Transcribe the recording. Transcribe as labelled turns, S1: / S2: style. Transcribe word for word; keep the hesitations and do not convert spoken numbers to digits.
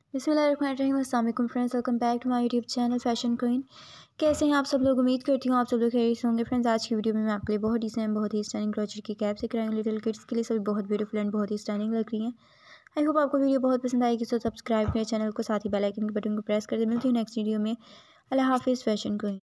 S1: बिस्मिल्लाहिर्रहमानिर्रहीम। अस्सलाम वालेकुम friends, welcome back to my YouTube channel fashion queen. कैसे हैं आप सब लोग? उम्मीद करती हूँ आप सब लोग खैरियत से होंगे। फ्रेंड्स, आज की वीडियो में मैं आपके लिए बहुत ही सेम बहुत ही स्टाइलिंग क्रॉचेट की कैप से कराऊंगी। लिटिल किड्स के लिए सभी बहुत ब्यूटीफुल एंड बहुत ही स्टाइलिंग लग रही हैं। आई होप आपको वीडियो बहुत पसंद आएगी। सो सब्सक्राइब करें चैनल को, साथ ही बेल आइकन के बटन को प्रेस कर दें। मिलती हूँ नेक्स्ट वीडियो में। अल्लाह हाफिज़ फैशन क्वीन।